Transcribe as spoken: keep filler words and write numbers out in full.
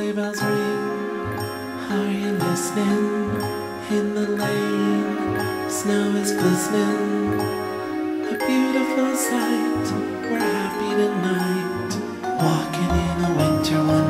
sleigh bells ring. Are you listening? In the lane, snow is glistening. A beautiful sight. We're happy tonight, walking in a winter wonderland.